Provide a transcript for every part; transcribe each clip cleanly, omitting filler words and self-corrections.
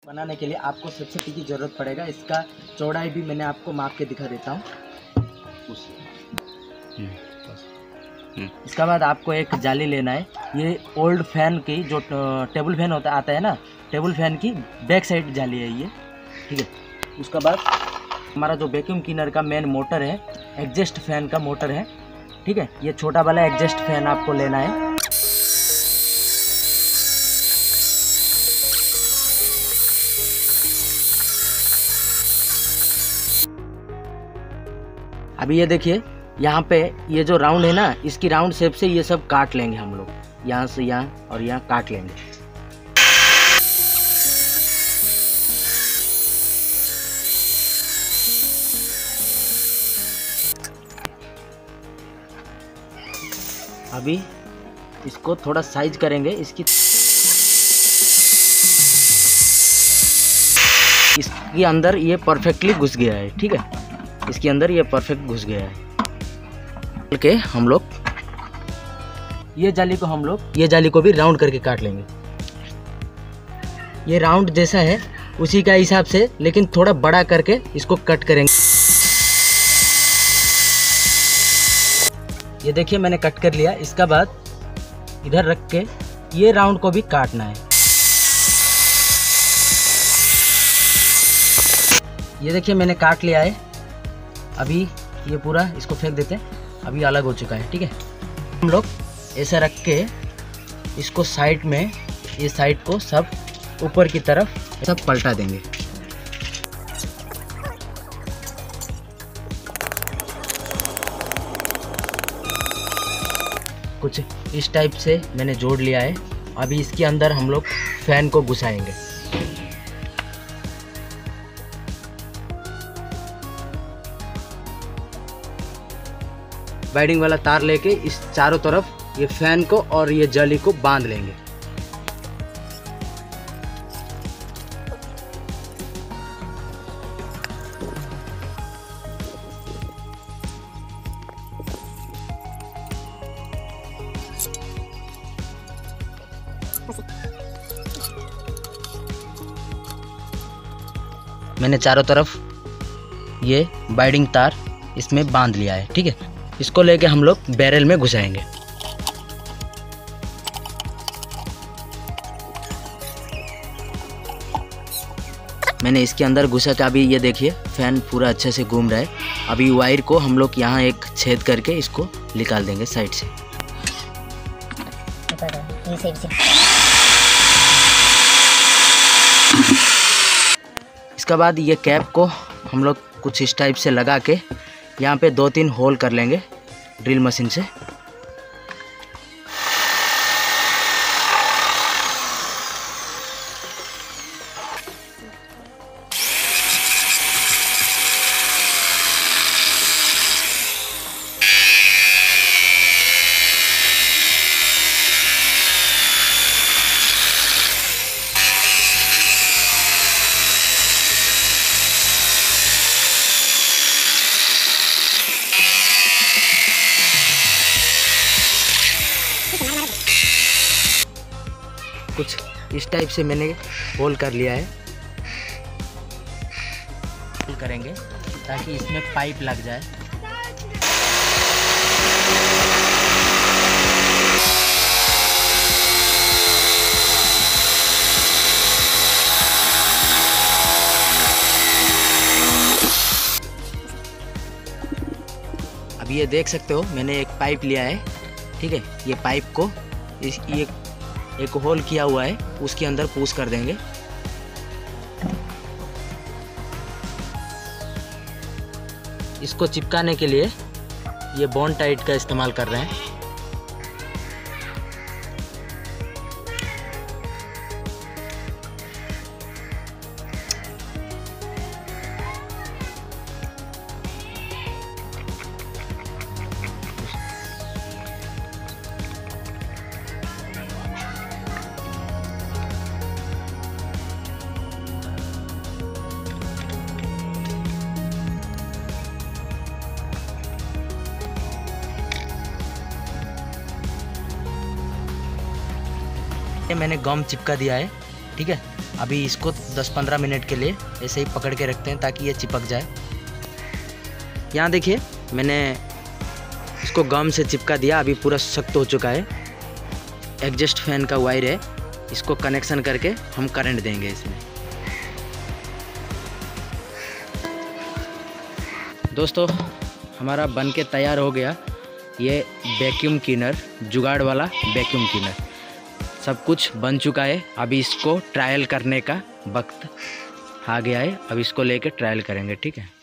बनाने के लिए आपको सबसे की ज़रूरत पड़ेगा। इसका चौड़ाई भी मैंने आपको माप के दिखा देता हूँ। इसके बाद आपको एक जाली लेना है। ये ओल्ड फैन की जो टेबल फैन आता है ना, टेबल फैन की बैक साइड जाली है ये, ठीक है। उसके बाद हमारा जो वैक्यूम क्लीनर का मेन मोटर है, एग्जॉस्ट फैन का मोटर है, ठीक है। ये छोटा वाला एग्जॉस्ट फैन आपको लेना है। अभी ये देखिए, यहाँ पे ये जो राउंड है ना, इसकी राउंड शेप से ये सब काट लेंगे हम लोग, यहाँ से यहाँ और यहाँ काट लेंगे। अभी इसको थोड़ा साइज करेंगे। इसके अंदर ये परफेक्टली घुस गया है, ठीक है। इसके अंदर ये परफेक्ट घुस गया है। के हम लोग ये जाली को भी राउंड करके काट लेंगे। ये राउंड जैसा है उसी का हिसाब से, लेकिन थोड़ा बड़ा करके इसको कट करेंगे। ये देखिए मैंने कट कर लिया। इसका बाद इधर रख के ये राउंड को भी काटना है। ये देखिए मैंने काट लिया है। अभी ये पूरा इसको फेंक देते हैं। अभी अलग हो चुका है, ठीक है। हम लोग ऐसा रख के इसको साइड में, ये साइड को सब ऊपर की तरफ सब पलटा देंगे। कुछ इस टाइप से मैंने जोड़ लिया है। अभी इसके अंदर हम लोग फैन को घुसाएंगे। वायरिंग वाला तार लेके इस चारों तरफ ये फैन को और ये जाली को बांध लेंगे। मैंने चारों तरफ ये वायरिंग तार इसमें बांध लिया है, ठीक है। इसको लेके हम लोग बैरल में घुसाएंगे। मैंने इसके अंदर घुसा के अभी ये देखिए फैन पूरा अच्छे से घूम रहा है। अभी वायर को हम लोग यहाँ एक छेद करके इसको निकाल देंगे साइड से। इसके बाद ये कैप को हम लोग कुछ इस टाइप से लगा के यहाँ पे 2-3 होल कर लेंगे ड्रिल मशीन से। कुछ इस टाइप से मैंने होल कर लिया है। होल करेंगे ताकि इसमें पाइप लग जाए। अब ये देख सकते हो मैंने एक पाइप लिया है, ठीक है। ये पाइप को ये एक होल किया हुआ है उसके अंदर पुश कर देंगे। इसको चिपकाने के लिए ये बॉन्ड टाइट का इस्तेमाल कर रहे हैं। मैंने गम चिपका दिया है, ठीक है। अभी इसको 10-15 मिनट के लिए ऐसे ही पकड़ के रखते हैं ताकि ये चिपक जाए। यहाँ देखिए मैंने इसको गम से चिपका दिया, अभी पूरा सख्त हो चुका है। एग्जॉस्ट फैन का वायर है, इसको कनेक्शन करके हम करंट देंगे इसमें। दोस्तों हमारा बन के तैयार हो गया ये वैक्यूम क्लीनर, जुगाड़ वाला वैक्यूम क्लीनर। सब कुछ बन चुका है, अभी इसको ट्रायल करने का वक्त आ गया है। अब इसको लेके ट्रायल करेंगे, ठीक है।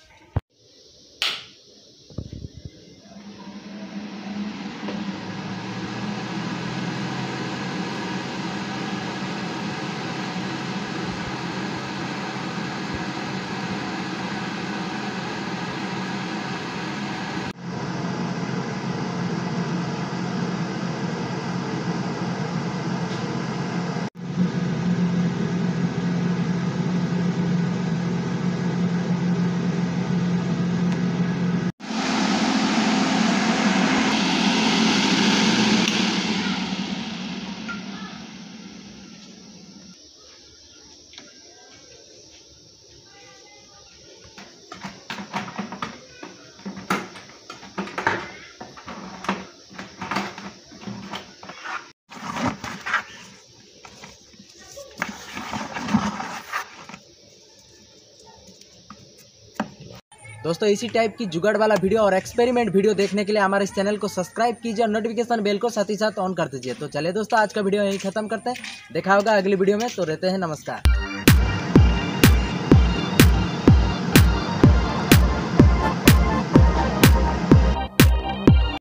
दोस्तों इसी टाइप की जुगाड़ वाला वीडियो और एक्सपेरिमेंट वीडियो देखने के लिए हमारे इस चैनल को सब्सक्राइब कीजिए और नोटिफिकेशन बेल को साथ ही साथ ऑन कर दीजिए। तो चलिए दोस्तों आज का वीडियो यहीं खत्म करते हैं, देखा होगा अगली वीडियो में। तो रहते हैं, नमस्कार।